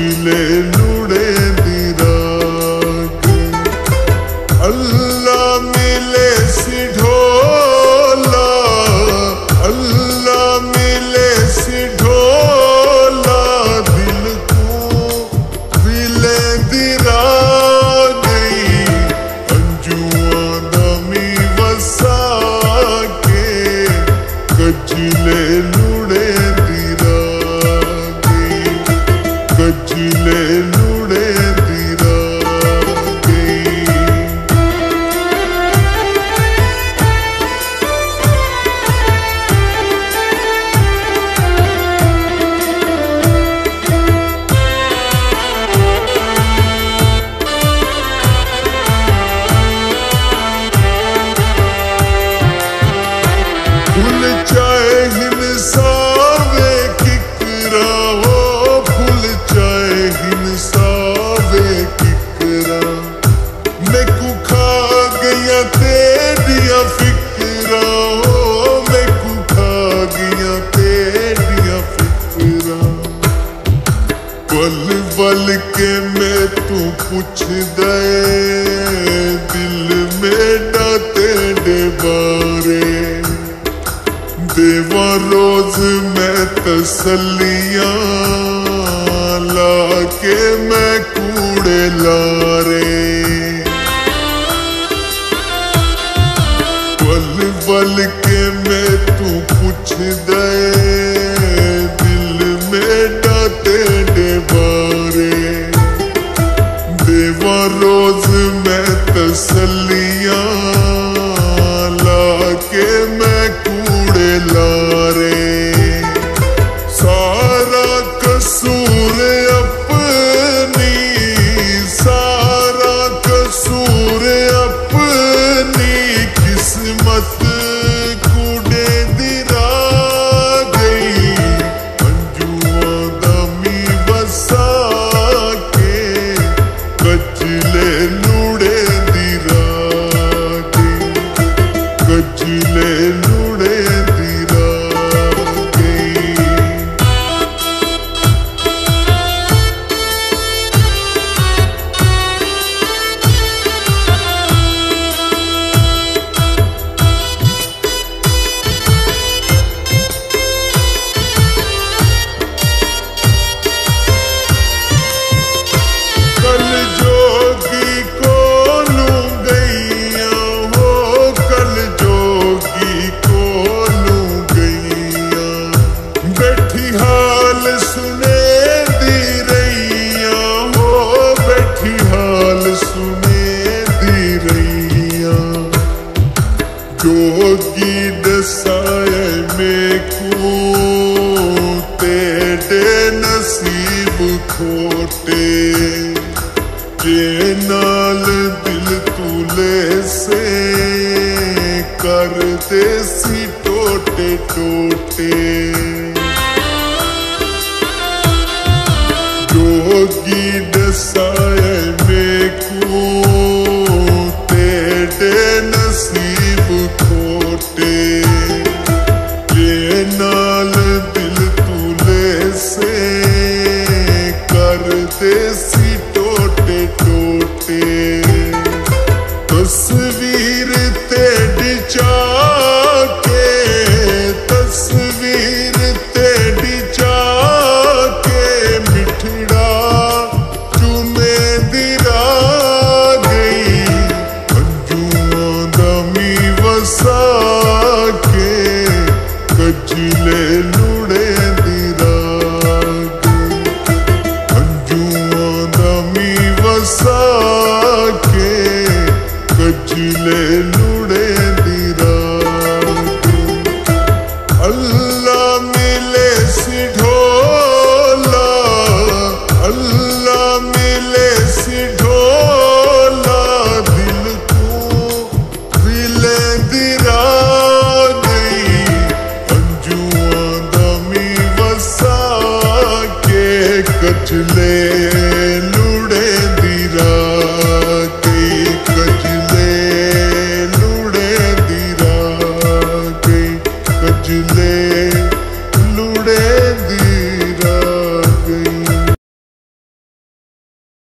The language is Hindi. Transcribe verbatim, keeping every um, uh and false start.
कजले लुड़े दी राग अल्लाह मिले सी ढोला अल्लाह मिले सी ढोला दिल को विले दी राग अंजुआ दमी वसा के कजले लुड़े दी राग कजले लुड़े दी राग फुल चाहे हिंसावे किकरा हो फुल चाहे हिंसावे किकरा मैकू खा गया तेरिया फिकरा हो मैकू खा गया तेरिया फिकरा पल पल के मैं तू पूछ दे दिल में डाते डे बारे देवा रोज मैं तसलियां ला के मैं कूड़े लारे पल पल के मैं तू पूछ दे दिल में डाते डे बारे देवा रोज मैं तसलियां ला के मैं कूड़े लारे सारा कसूर अपनी सारा कसूर अपनी किस्मत कूड़े दिरा गई अंजुआ दमी बसा के कजले लुड़े दिरा गई कजले लुड़े दिरा गई कल जोगी को लूं गईया हो कल जोगी को लूं गईया बैठी हाल सुने दी रैया हो बैठी हाल सुने दी रैया जोगी दसाए मेकू तेरे नसीब खोटे के नाल दिल तुले से कर दे सी टोटे टोटे जोगी दसाए मेकू तेरे नसीब खोटे के नाल दिल तुले से कर दे सी टोटे टोटे तस्वीर तेरी चाके तस्वीर तेरी चाके मिठड़ा चुमे दिरा गई अंजुआ दमी वसा के कजले लुड़े दिरा गई अंजुआ दमी वसा के कजले लुड़े दिरा गई अल्लाह मिले सी ढोला अल्लाह मिले सी ढोला दिल को विले दिरा गई अंजुआ दमी वसा के कजले